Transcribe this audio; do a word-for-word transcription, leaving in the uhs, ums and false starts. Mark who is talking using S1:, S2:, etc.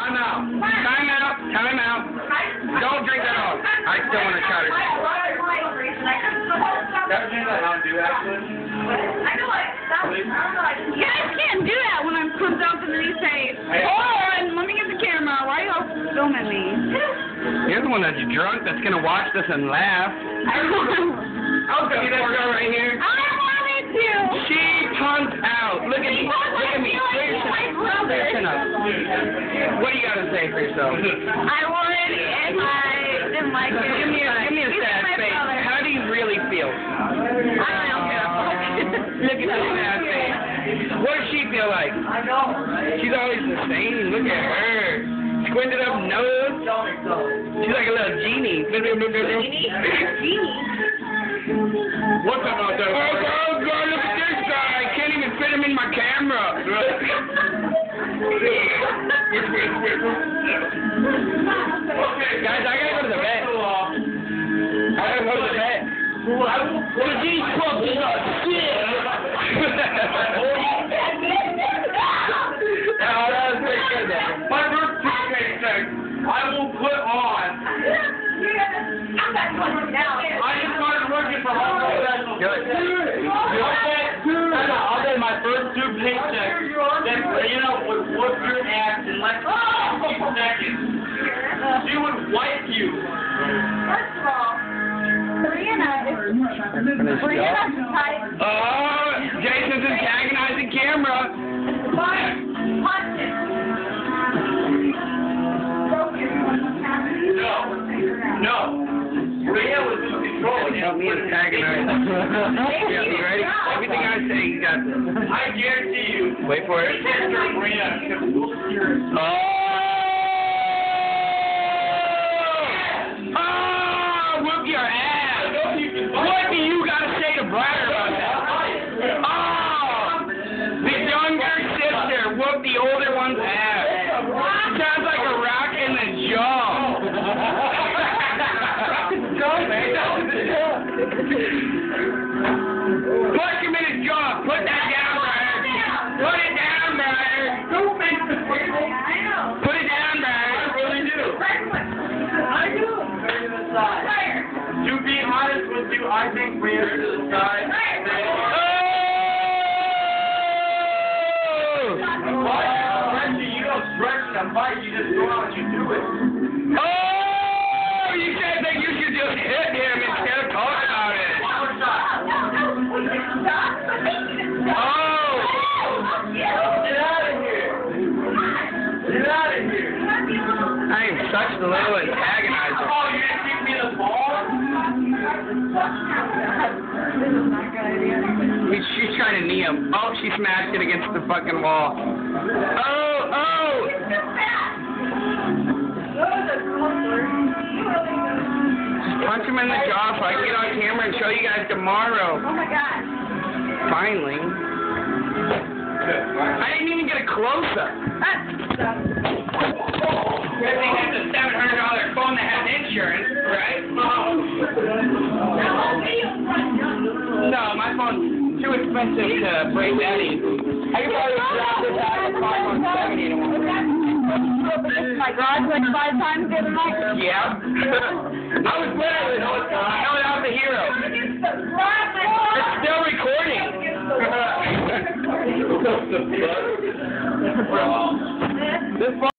S1: Time out. Time out. Time out. Don't drink that all. I still want to try to.
S2: That's thing that I don't do actually.
S3: You guys can't do that when I'm comes up and then you say, hold on, let me get the camera. Why are y'all filming me?
S1: You're the one that's drunk that's going to watch this and laugh. I'll see that girl right here.
S3: I wanted to.
S1: She punked out. Look at me. Look at me. Listen up. What do you got to say for yourself?
S3: I would if I didn't like it.
S1: Give me a, give me a sad face. How do you really feel?
S3: I don't know.
S1: Look at that sad face. What does she feel like?
S2: I know.
S1: She's always the same. Look at her. Squinted up nose. She's like a little genie.
S3: Genie? Genie?
S1: What's up out there? Oh, God, God, look at this guy. I can't even fit him in my camera. Okay, guys, I gotta go to the vet. I gotta go to the vet. Well, these puppies are sick. Oh, that was pretty good there.
S2: My first two paychecks, I will put on. I just started working for Home Professional.
S1: Good.
S2: I'll bet my first two paychecks, then Brianna would whoop your ass in like fifty seconds. She would wipe you.
S3: First of all, Brianna is Brianna's the type.
S1: Oh, Jason's antagonizing camera.
S2: No. No. Brianna was in control.
S1: Help me antagonize. Yeah, you ready? Everything I say, you got this.
S2: I guarantee you.
S1: Wait for it.
S2: Brianna.
S1: Oh! Oh! Whoop your ass! What do you got to say to Brian about that? Oh! The younger sister whooped the older one's ass. Sounds like a rock in the jaw. Punch him in his jaw. Put that down, Brian. Put it down, Brian. Don't make the Put it down, Brian.
S2: I really do.
S3: I do.
S2: To be honest with you, I think Brianna to the side. But, Reggie, you don't stretch and fight, you just go out and you do it.
S1: Oh! You said that you should just hit him instead of talk about it. Oh!
S2: Get out of here. Get out of here.
S1: I am such the little antagonizer.
S2: Oh, you didn't give me the ball?
S1: He- She's trying to knee him. Oh, she smashed it against the fucking wall. Oh, oh! Just punch him in the jaw so I can get on camera and show you guys tomorrow.
S3: Oh my God.
S1: Finally. I didn't even get a close-up. Good thing that's a seven hundred dollar phone that has insurance, right? No, my phone's too expensive to break that easy. I could probably drop this out of the five one seventy to one.
S3: My garage like five times the other night.
S1: Yeah. I was literally coming out the hero. It's still recording. This